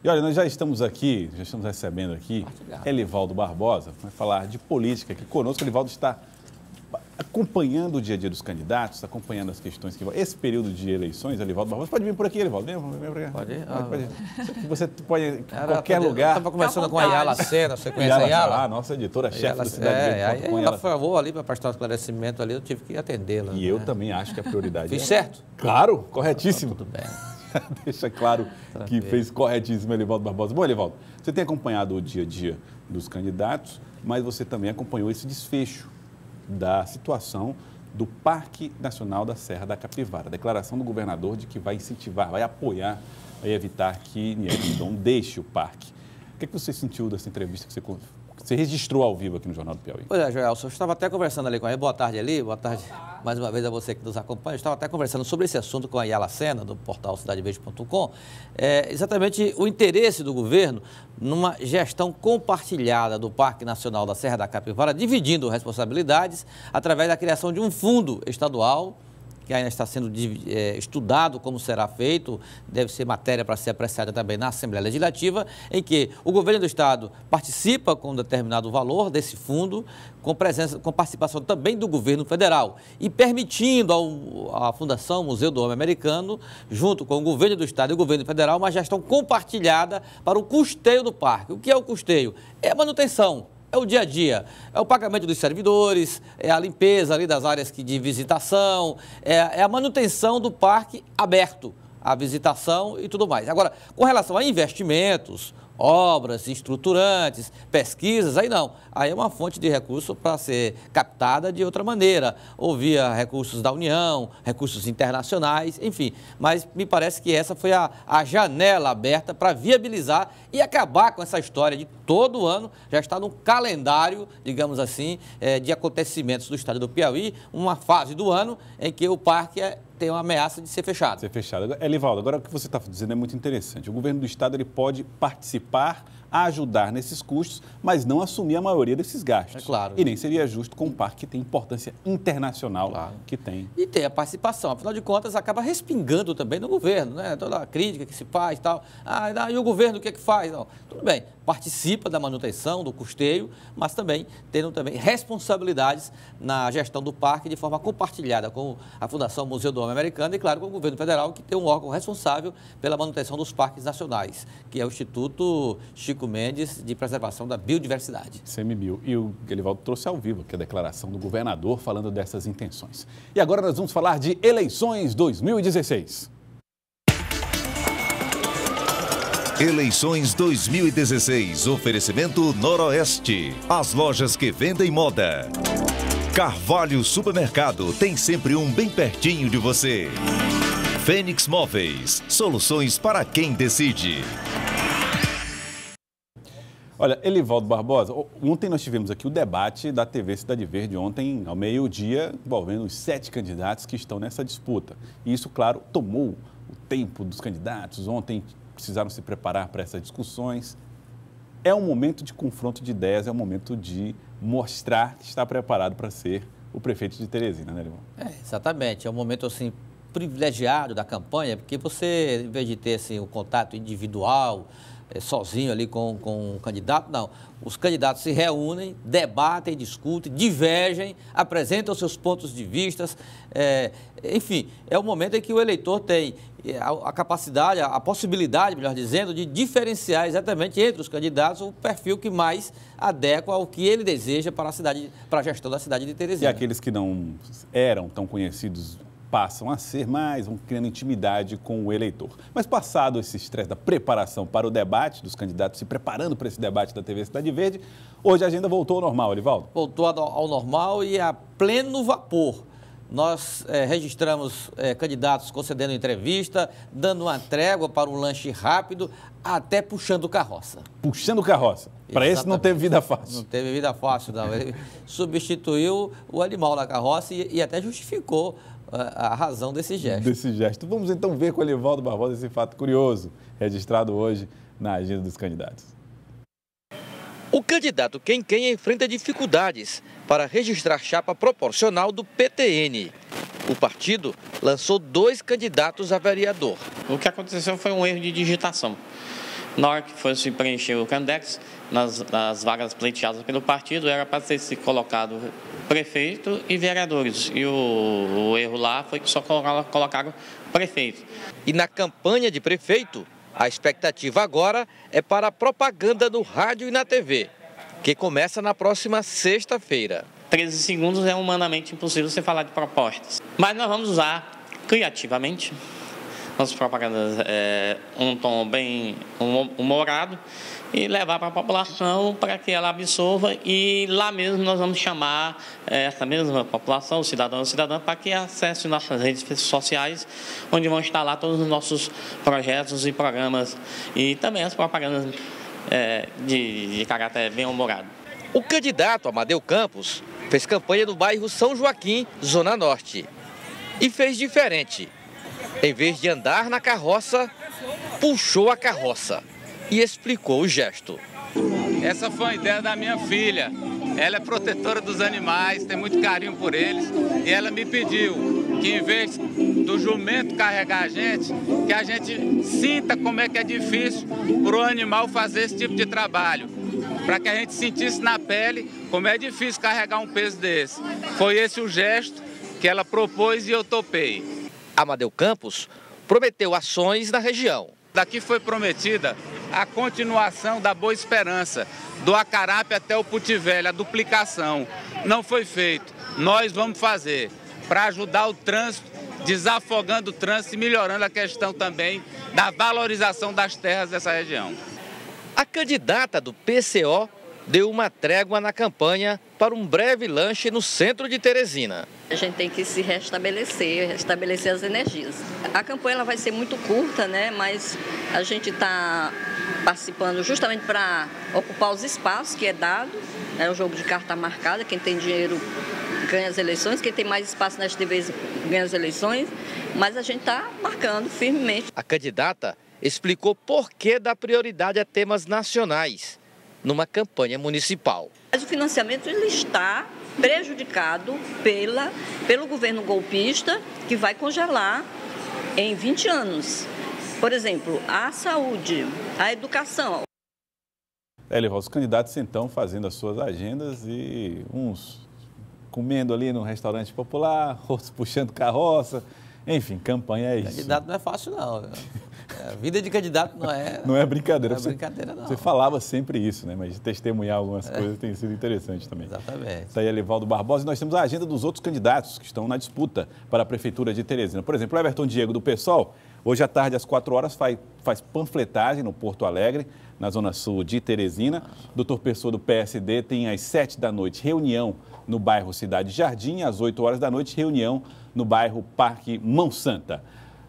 E olha, nós já estamos recebendo aqui Elivaldo Barbosa, vai falar de política aqui conosco. Elivaldo está acompanhando o dia a dia dos candidatos, acompanhando as questões que vão. Esse período de eleições, Elivaldo Barbosa, pode vir por aqui, Elivaldo. Vem por cá. Pode ir? Pode. Você pode ir em qualquer lugar. Eu estava conversando com a Ayala Sena, você conhece a Ayala? Ah, nossa editora-chefe do Cidade Verde. Ela falou ali para prestar um esclarecimento ali, eu tive que atendê-la. E eu também acho que a prioridade Fiz certo? Claro, corretíssimo. Tudo bem. Deixa claro que fez corretíssimo, Elivaldo Barbosa. Bom, Elivaldo, você tem acompanhado o dia a dia dos candidatos, mas você também acompanhou esse desfecho da situação do Parque Nacional da Serra da Capivara. A declaração do governador de que vai incentivar, vai apoiar, vai evitar que Niel Rondon deixe o parque. O que você sentiu dessa entrevista que você registrou ao vivo aqui no Jornal do Piauí? Pois é, Joelson, eu estava até conversando ali com ele. Boa tarde mais uma vez a você que nos acompanha. Eu estava até conversando sobre esse assunto com a Ayala Sena, do portal cidadeverde.com. Exatamente o interesse do governo numa gestão compartilhada do Parque Nacional da Serra da Capivara, dividindo responsabilidades através da criação de um fundo estadual, que ainda está sendo estudado como será feito, deve ser matéria para ser apreciada também na Assembleia Legislativa, em que o governo do Estado participa com um determinado valor desse fundo, com participação também do governo federal, e permitindo à Fundação Museu do Homem Americano, junto com o governo do Estado e o governo federal, uma gestão compartilhada para o custeio do parque. O que é o custeio? É a manutenção. É o dia a dia, é o pagamento dos servidores, é a limpeza ali das áreas de visitação, é a manutenção do parque aberto, a visitação e tudo mais. Agora, com relação a investimentos, obras estruturantes, pesquisas, aí não. Aí é uma fonte de recurso para ser captada de outra maneira, ou via recursos da União, recursos internacionais, enfim. Mas me parece que essa foi a janela aberta para viabilizar e acabar com essa história de todo ano, já está no calendário, digamos assim, de acontecimentos do estado do Piauí, uma fase do ano em que o parque tem uma ameaça de ser fechado. Elivaldo, agora o que você está dizendo é muito interessante. O governo do estado ele pode participar, ajudar nesses custos, mas não assumir a maioria desses gastos. É claro. E nem seria justo com um parque que tem importância internacional, claro, que tem. E tem a participação, afinal de contas, acaba respingando também no governo, né? Toda a crítica que se faz e tal. E o governo o que é que faz? Não. Tudo bem, participa da manutenção, do custeio, mas também tendo responsabilidades na gestão do parque de forma compartilhada com a Fundação Museu do Homem Americano e, claro, com o governo federal, que tem um órgão responsável pela manutenção dos parques nacionais, que é o Instituto Chico Mendes de Preservação da Biodiversidade. CMBio. E o Elivaldo trouxe ao vivo aqui a declaração do governador falando dessas intenções. E agora nós vamos falar de eleições 2016. Eleições 2016, oferecimento Noroeste, as lojas que vendem moda. Carvalho Supermercado, tem sempre um bem pertinho de você. Fênix Móveis, soluções para quem decide. Olha, Elivaldo Barbosa, ontem nós tivemos aqui o debate da TV Cidade Verde, ontem ao meio-dia, envolvendo os 7 candidatos que estão nessa disputa. E isso, claro, tomou o tempo dos candidatos. Ontem precisaram se preparar para essas discussões. É um momento de confronto de ideias, é um momento de mostrar que está preparado para ser o prefeito de Teresina, né, Elivaldo? Exatamente, é um momento assim privilegiado da campanha, porque você, em vez de ter assim, o contato individual, sozinho ali com o candidato, não. Os candidatos se reúnem, debatem, discutem, divergem, apresentam seus pontos de vista. Enfim, é o momento em que o eleitor tem a capacidade, a possibilidade, melhor dizendo, de diferenciar exatamente entre os candidatos o perfil que mais adequa ao que ele deseja para a gestão da cidade de Teresina. E aqueles que não eram tão conhecidos passam a ser mais, vão criando intimidade com o eleitor. Mas passado esse estresse da preparação para o debate, dos candidatos se preparando para esse debate da TV Cidade Verde, hoje a agenda voltou ao normal, Elivaldo? Voltou ao normal e a pleno vapor. Nós registramos candidatos concedendo entrevista, dando uma trégua para um lanche rápido, até puxando carroça. Puxando carroça. Para esse não teve vida fácil. Não teve vida fácil, não. Ele substituiu o animal na carroça e até justificou a razão desse gesto. Vamos então ver com o Elivaldo Barbosa esse fato curioso, registrado hoje na agenda dos candidatos. O candidato Quem enfrenta dificuldades para registrar chapa proporcional do PTN. O partido lançou 2 candidatos a vereador. O que aconteceu foi um erro de digitação. Na hora que fosse preencher o Candex, nas vagas pleiteadas pelo partido, era para ter se colocado prefeito e vereadores. E o erro lá foi que só colocaram prefeito. E na campanha de prefeito, a expectativa agora é para a propaganda no rádio e na TV, que começa na próxima sexta-feira. 13 segundos é humanamente impossível você falar de propostas. Mas nós vamos usar criativamente nossas propagandas, um tom bem humorado, e levar para a população para que ela absorva, e lá mesmo nós vamos chamar essa mesma população, o cidadão ou cidadã, para que acesse nossas redes sociais, onde vão estar lá todos os nossos projetos e programas, e também as propagandas de caráter bem humorado. O candidato Amadeu Campos fez campanha no bairro São Joaquim, Zona Norte, e fez diferente. Em vez de andar na carroça, puxou a carroça e explicou o gesto. Essa foi uma ideia da minha filha. Ela é protetora dos animais, tem muito carinho por eles. E ela me pediu que, em vez do jumento carregar a gente, que a gente sinta como é que é difícil para o animal fazer esse tipo de trabalho. Para que a gente sentisse na pele como é difícil carregar um peso desse. Foi esse o gesto que ela propôs e eu topei. Amadeu Campos prometeu ações na região. Daqui foi prometida a continuação da Boa Esperança, do Acarape até o Puti Velho, a duplicação. Não foi feito. Nós vamos fazer para ajudar o trânsito, desafogando o trânsito e melhorando a questão também da valorização das terras dessa região. A candidata do PCO deu uma trégua na campanha para um breve lanche no centro de Teresina. A gente tem que se restabelecer as energias. A campanha ela vai ser muito curta, né? Mas a gente está participando justamente para ocupar os espaços que é dado. É um jogo de carta marcada, quem tem dinheiro ganha as eleições, quem tem mais espaço nas TVs ganha as eleições, mas a gente está marcando firmemente. A candidata explicou por que dá prioridade a temas nacionais numa campanha municipal. Mas o financiamento ele está prejudicado pelo governo golpista, que vai congelar em 20 anos. Por exemplo, a saúde, a educação. Elivaldo, os candidatos então fazendo as suas agendas e uns comendo ali no restaurante popular, outros puxando carroça. Enfim, campanha é isso. Candidato não é fácil, não. A vida de candidato não é... Não é brincadeira. Não é brincadeira, não. Você falava sempre isso, né? Mas testemunhar algumas coisas tem sido interessante também. Exatamente. Está aí Elivaldo Barbosa, e nós temos a agenda dos outros candidatos que estão na disputa para a Prefeitura de Teresina. Por exemplo, o Everton Diego, do PSOL, hoje à tarde, às 4 horas, faz panfletagem no Porto Alegre, na zona sul de Teresina. Doutor Pessoa, do PSD, tem às 7 da noite reunião no bairro Cidade Jardim, às 8 horas da noite, reunião no bairro Parque Mão Santa.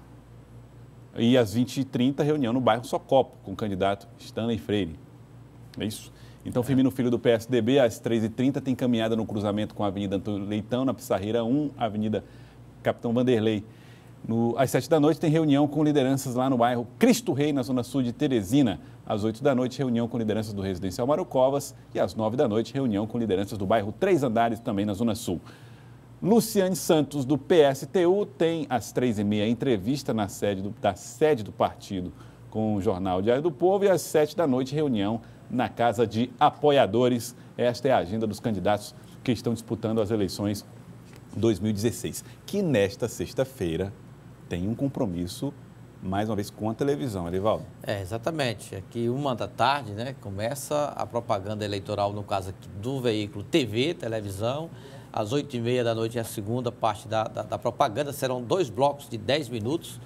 E às 20h30, reunião no bairro Socopo, com o candidato Stanley Freire. É isso? Então, Firmino Filho, do PSDB, às 3h30, tem caminhada no cruzamento com a Avenida Antônio Leitão, na Pissarreira 1, Avenida Capitão Vanderlei. Às 7 da noite, tem reunião com lideranças lá no bairro Cristo Rei, na zona sul de Teresina. Às 8 da noite, reunião com lideranças do Residencial Mário Covas. E às 9 da noite, reunião com lideranças do bairro Três Andares, também na zona sul. Luciane Santos, do PSTU, tem às 3h30 entrevista da sede do partido com o Jornal Diário do Povo, e às 7 da noite reunião na Casa de Apoiadores. Esta é a agenda dos candidatos que estão disputando as eleições 2016, que nesta sexta-feira tem um compromisso, mais uma vez, com a televisão, Elivaldo. Exatamente. Aqui, 1h da tarde, né, começa a propaganda eleitoral, no caso aqui, do veículo TV, televisão. Às 8h30 da noite é a segunda parte da propaganda. Serão 2 blocos de 10 minutos,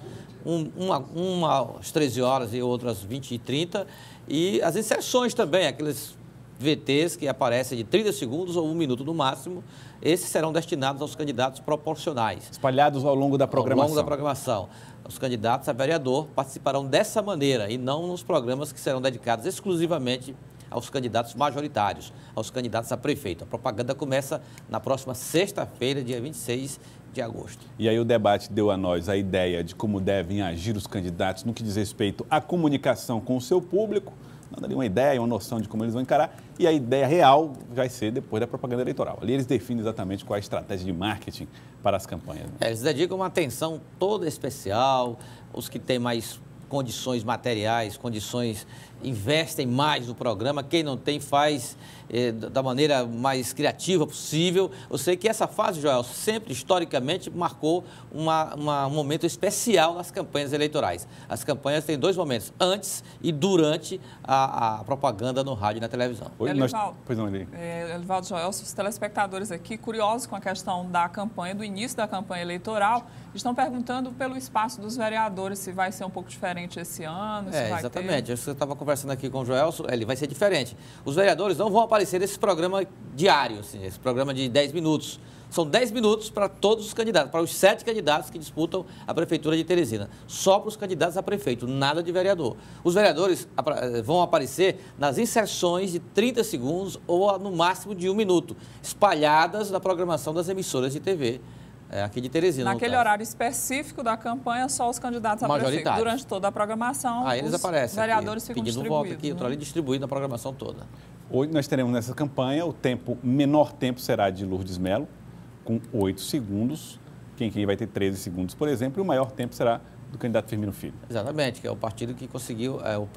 uma às 13 horas e outra às 20h30. E as inserções também, aqueles VTs que aparecem de 30 segundos ou 1 minuto no máximo, esses serão destinados aos candidatos proporcionais. Espalhados ao longo da programação. Ao longo da programação. Os candidatos a vereador participarão dessa maneira e não nos programas que serão dedicados exclusivamente aos candidatos majoritários, aos candidatos a prefeito. A propaganda começa na próxima sexta-feira, dia 26 de agosto. E aí o debate deu a nós a ideia de como devem agir os candidatos no que diz respeito à comunicação com o seu público, dando ali uma ideia, uma noção de como eles vão encarar, e a ideia real vai ser depois da propaganda eleitoral. Ali eles definem exatamente qual é a estratégia de marketing para as campanhas. Eles dedicam uma atenção toda especial, os que têm mais condições materiais, investem mais no programa, quem não tem faz da maneira mais criativa possível. Eu sei que essa fase, Joel, sempre historicamente marcou um momento especial nas campanhas eleitorais. As campanhas têm 2 momentos, antes e durante a propaganda no rádio e na televisão. Elivaldo, Joel, os telespectadores aqui, curiosos com a questão da campanha, do início da campanha eleitoral, estão perguntando pelo espaço dos vereadores, se vai ser um pouco diferente esse ano, se vai exatamente. ter... Você estava conversando aqui com o Joel, ele vai ser diferente. Os vereadores não vão aparecer nesse programa diário, assim, esse programa de 10 minutos. São 10 minutos para todos os candidatos, para os 7 candidatos que disputam a Prefeitura de Teresina. Só para os candidatos a prefeito, nada de vereador. Os vereadores vão aparecer nas inserções de 30 segundos ou no máximo de 1 minuto, espalhadas na programação das emissoras de TV. Aqui de Teresina. Naquele horário específico da campanha, só os candidatos a prefeito. Durante toda a programação, eles aparecem vereadores aqui, ficam pedindo distribuídos. voto aqui, outro ali distribuído na programação toda. Hoje nós teremos nessa campanha, menor tempo será de Lourdes Mello, com 8 segundos. Quem vai ter 13 segundos, por exemplo, e o maior tempo será do candidato Firmino Filho. Exatamente, que é o partido que conseguiu,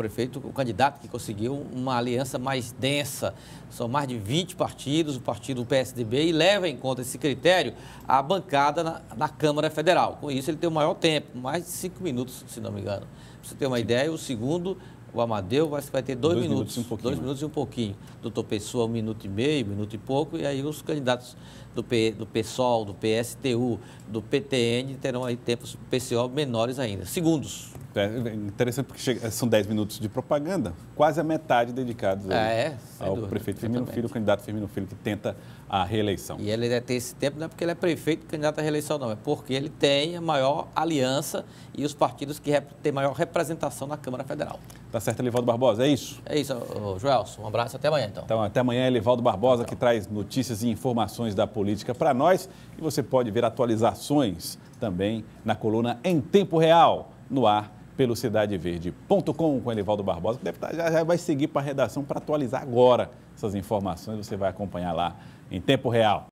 o candidato que conseguiu uma aliança mais densa. São mais de 20 partidos, o partido PSDB, e leva em conta esse critério a bancada na Câmara Federal. Com isso, ele tem o maior tempo, mais de 5 minutos, se não me engano. Pra você ter uma ideia, o segundo, o Amadeu, vai ter 2 minutos. 2 minutos e um pouquinho. Doutor Pessoa, 1 minuto e meio, 1 minuto e pouco, e aí os candidatos do PSOL, do PSTU, do PTN terão aí tempos PCO menores ainda, segundos. É interessante porque são 10 minutos de propaganda, quase a metade dedicados ao prefeito Firmino Filho, o candidato Firmino Filho que tenta a reeleição. E ele deve ter esse tempo não é porque ele é prefeito e candidato à reeleição, não, é porque ele tem a maior aliança e os partidos que têm maior representação na Câmara Federal. Tá certo, Elivaldo Barbosa, é isso? É isso, Joelson. Um abraço, até amanhã, então. Então, até amanhã, Elivaldo Barbosa, que traz notícias e informações da política para nós. E você pode ver atualizações também na coluna Em Tempo Real, no ar, pelo cidadeverde.com, com Elivaldo Barbosa, que deve já vai seguir para a redação para atualizar agora essas informações. Você vai acompanhar lá em tempo real.